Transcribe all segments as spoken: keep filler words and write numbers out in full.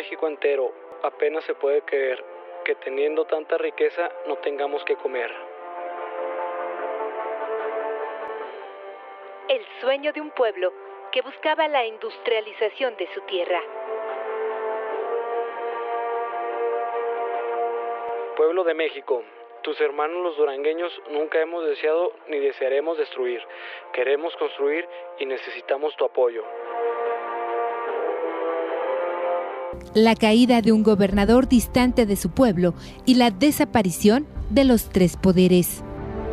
México entero, apenas se puede creer que teniendo tanta riqueza no tengamos que comer. El sueño de un pueblo que buscaba la industrialización de su tierra. Pueblo de México, tus hermanos los durangueños nunca hemos deseado ni desearemos destruir. Queremos construir y necesitamos tu apoyo. La caída de un gobernador distante de su pueblo y la desaparición de los tres poderes.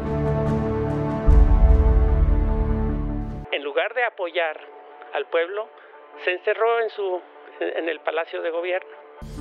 En lugar de apoyar al pueblo, se encerró en, su, en el Palacio de Gobierno.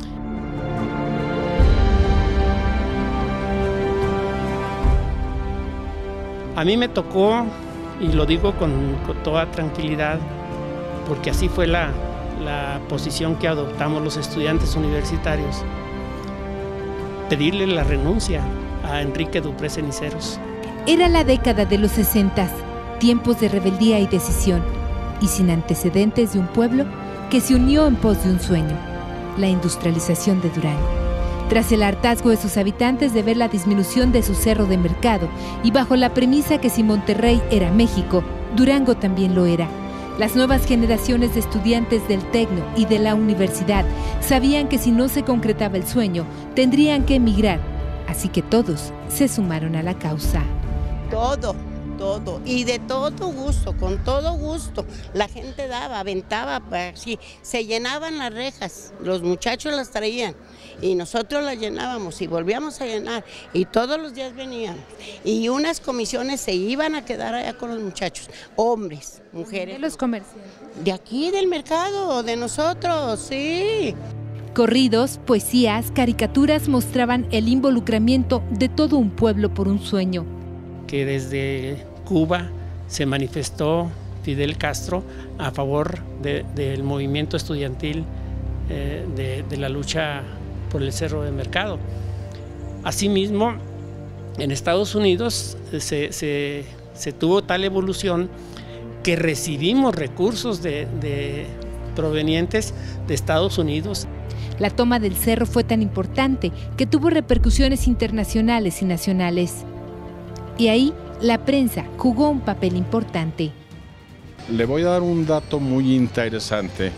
A mí me tocó, y lo digo con, con toda tranquilidad, porque así fue la, la posición que adoptamos los estudiantes universitarios, pedirle la renuncia a Enrique Dupré Ceniceros. Era la década de los sesentas, tiempos de rebeldía y decisión, y sin antecedentes de un pueblo que se unió en pos de un sueño, la industrialización de Durango. Tras el hartazgo de sus habitantes de ver la disminución de su cerro de mercado y bajo la premisa que si Monterrey era México, Durango también lo era. Las nuevas generaciones de estudiantes del Tecno y de la universidad sabían que si no se concretaba el sueño, tendrían que emigrar, así que todos se sumaron a la causa. Todo, todo, y de todo gusto, con todo gusto. La gente daba, aventaba, así, se llenaban las rejas, los muchachos las traían y nosotros las llenábamos y volvíamos a llenar y todos los días veníamos. Y unas comisiones se iban a quedar allá con los muchachos, hombres, mujeres. ¿De los comerciantes? De aquí, del mercado, de nosotros, sí. Corridos, poesías, caricaturas mostraban el involucramiento de todo un pueblo por un sueño. Que desde Cuba se manifestó Fidel Castro a favor de, del movimiento estudiantil eh, de, de la lucha por el Cerro de Mercado. Asimismo, en Estados Unidos se, se, se tuvo tal evolución que recibimos recursos de, de, provenientes de Estados Unidos. La toma del cerro fue tan importante que tuvo repercusiones internacionales y nacionales. Y ahí la prensa jugó un papel importante. Le voy a dar un dato muy interesante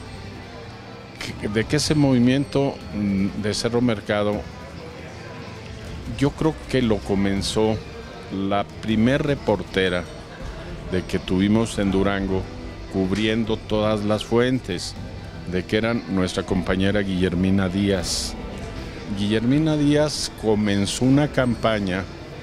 de que ese movimiento de Cerro Mercado, yo creo que lo comenzó la primer reportera de que tuvimos en Durango, cubriendo todas las fuentes, de que eran nuestra compañera Guillermina Díaz. Guillermina Díaz comenzó una campaña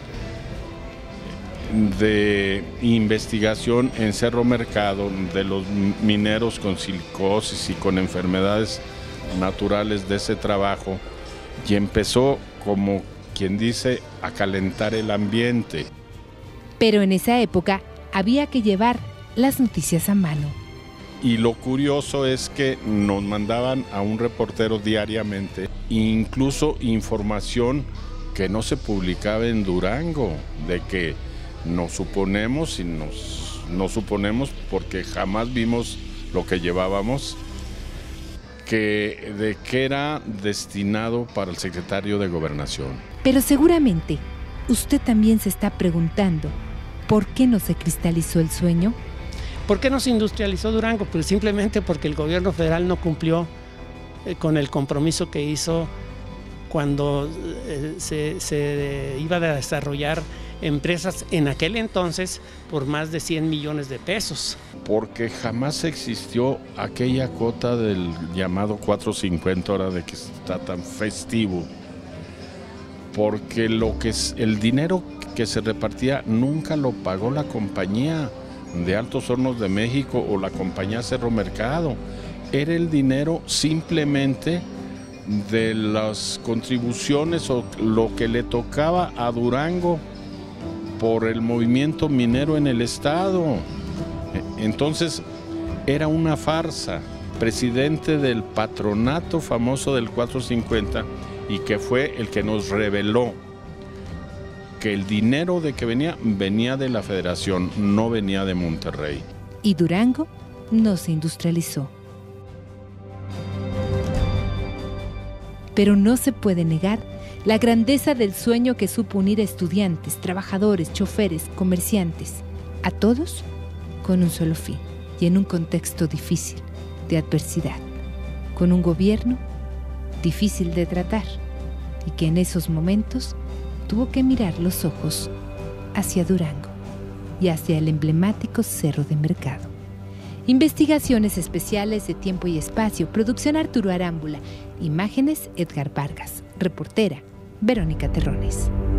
de investigación en Cerro Mercado de los mineros con silicosis y con enfermedades naturales de ese trabajo, y empezó, como quien dice, a calentar el ambiente. Pero en esa época había que llevar las noticias a mano. Y lo curioso es que nos mandaban a un reportero diariamente, incluso información que no se publicaba en Durango, de que nos suponemos y nos, nos suponemos porque jamás vimos lo que llevábamos, que de que era destinado para el secretario de Gobernación. Pero seguramente usted también se está preguntando, ¿por qué no se cristalizó el sueño? ¿Por qué no se industrializó Durango? Pues simplemente porque el gobierno federal no cumplió eh, con el compromiso que hizo cuando eh, se, se iba a desarrollar empresas en aquel entonces por más de cien millones de pesos. Porque jamás existió aquella cuota del llamado cuatrocientos cincuenta, ahora de que está tan festivo. Porque lo que es, el dinero que se repartía nunca lo pagó la compañía de Altos Hornos de México o la compañía Cerro Mercado. Era el dinero simplemente de las contribuciones o lo que le tocaba a Durango por el movimiento minero en el estado. Entonces era una farsa. Presidente del patronato famoso del cuatrocientos cincuenta, y que fue el que nos reveló que el dinero de que venía, venía de la Federación, no venía de Monterrey. Y Durango no se industrializó. Pero no se puede negar la grandeza del sueño que supo unir a estudiantes, trabajadores, choferes, comerciantes, a todos con un solo fin y en un contexto difícil de adversidad, con un gobierno difícil de tratar y que en esos momentos tuvo que mirar los ojos hacia Durango y hacia el emblemático Cerro de Mercado. Investigaciones especiales de Tiempo y Espacio, producción Arturo Arámbula, imágenes Edgar Vargas, reportera Verónica Terrones.